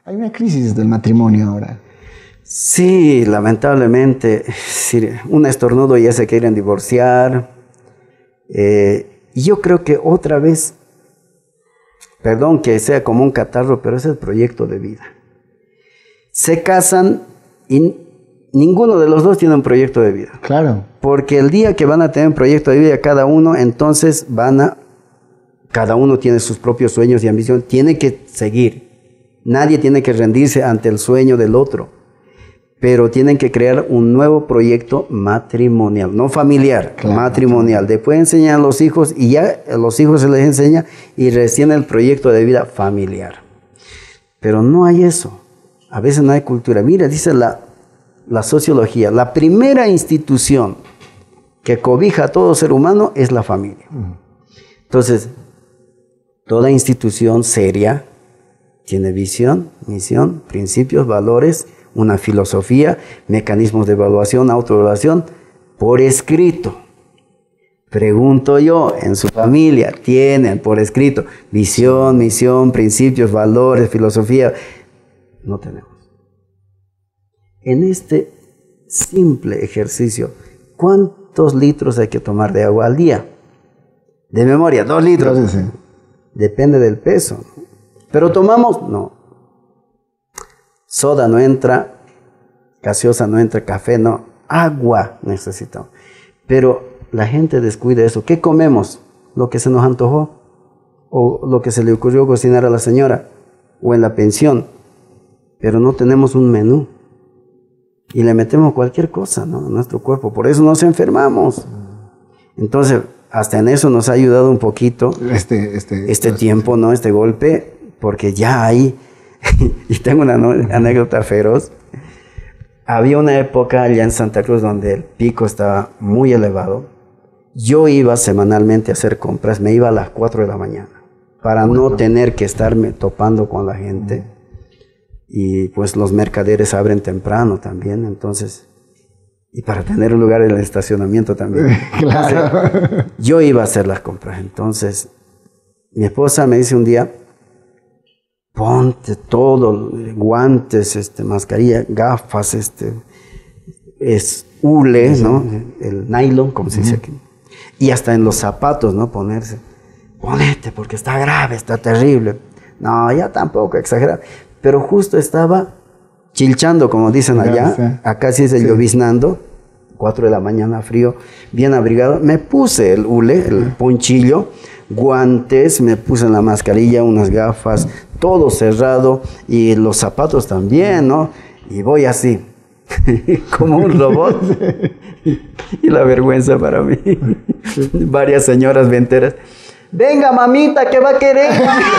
Hay una crisis del matrimonio ahora. Sí, lamentablemente, sí, un estornudo ya se quieren divorciar. Y yo creo que otra vez, perdón que sea como un catarro, pero es el proyecto de vida. Se casan y ninguno de los dos tiene un proyecto de vida. Claro. Porque el día que van a tener un proyecto de vida cada uno, entonces cada uno tiene sus propios sueños y ambiciones, tiene que seguir. Nadie tiene que rendirse ante el sueño del otro, pero tienen que crear un nuevo proyecto matrimonial, no familiar, claro, matrimonial. Después enseñan a los hijos y ya a los hijos se les enseña y recién el proyecto de vida familiar. Pero no hay eso. A veces no hay cultura. Mira, dice la sociología, la primera institución que cobija a todo ser humano es la familia. Entonces, toda institución seria tiene visión, misión, principios, valores, una filosofía, mecanismos de evaluación, autoevaluación, por escrito. Pregunto yo, en su familia, ¿tienen por escrito visión, misión, principios, valores, filosofía? No tenemos. En este simple ejercicio, ¿cuántos litros hay que tomar de agua al día? De memoria, 2 litros. Sí, sí. Depende del peso. Pero tomamos, no. Soda no entra, gaseosa no entra, café no, agua necesitamos. Pero la gente descuida eso. ¿Qué comemos? Lo que se nos antojó, o lo que se le ocurrió cocinar a la señora, o en la pensión. Pero no tenemos un menú. Y le metemos cualquier cosa, ¿no?, a nuestro cuerpo. Por eso nos enfermamos. Entonces, hasta en eso nos ha ayudado un poquito este tiempo, ¿no?, este golpe, porque ya hay... Y tengo una anécdota feroz. Había una época allá en Santa Cruz donde el pico estaba muy elevado. Yo iba semanalmente a hacer compras, me iba a las 4 de la mañana para no tener que estarme topando con la gente. Y pues los mercaderes abren temprano también, entonces, y para tener un lugar en el estacionamiento también. Claro. Entonces, yo iba a hacer las compras. Entonces, mi esposa me dice un día, ponte todo, guantes, mascarilla, gafas, es hule, ¿no? El nylon, como se dice aquí. Y hasta en los zapatos, ¿no? Ponerte, porque está grave, está terrible. No, ya tampoco, exagerado. Pero justo estaba chilchando, como dicen allá. Sí. Acá sí es lloviznando. 4 de la mañana, frío, bien abrigado. Me puse el hule, el ponchillo, guantes, me puse la mascarilla, unas gafas, todo cerrado, y los zapatos también, ¿no? Y voy así, como un robot. Y la vergüenza para mí. Varias señoras venteras. Venga, mamita, ¿qué va a querer?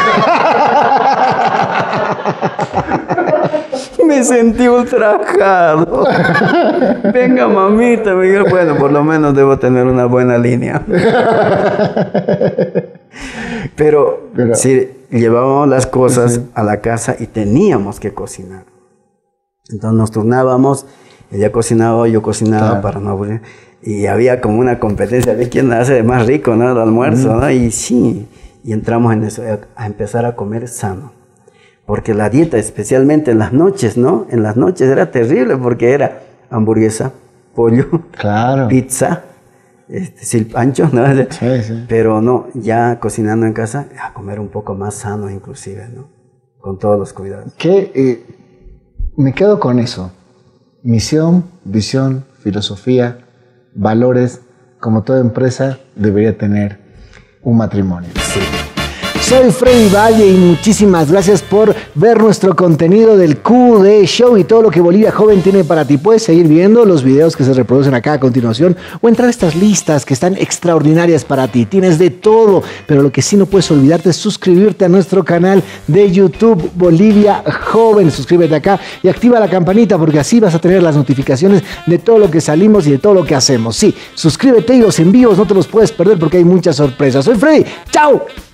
Me sentí ultrajado. Venga, mamita, me dijo, bueno, por lo menos debo tener una buena línea. Pero sí, llevábamos las cosas a la casa y teníamos que cocinar. Entonces nos turnábamos, ella cocinaba, yo cocinaba, claro, para no aburrir. Y había como una competencia de quién hace más rico, ¿no?, el almuerzo, ¿no? Y sí, y entramos en eso, a empezar a comer sano. Porque la dieta, especialmente en las noches, ¿no? En las noches era terrible porque era hamburguesa, pollo, claro, pizza, silpancho, ¿no? Sí, sí. Pero no, ya cocinando en casa, a comer un poco más sano inclusive, ¿no? Con todos los cuidados. Me quedo con eso. Misión, visión, filosofía, valores, como toda empresa debería tener un matrimonio. Sí. Soy Freddy Valle y muchísimas gracias por ver nuestro contenido del QD Show y todo lo que Bolivia Joven tiene para ti. Puedes seguir viendo los videos que se reproducen acá a continuación o entrar a estas listas que están extraordinarias para ti. Tienes de todo, pero lo que sí no puedes olvidarte es suscribirte a nuestro canal de YouTube Bolivia Joven. Suscríbete acá y activa la campanita porque así vas a tener las notificaciones de todo lo que salimos y de todo lo que hacemos. Sí, suscríbete y los envíos no te los puedes perder porque hay muchas sorpresas. Soy Freddy. ¡Chao!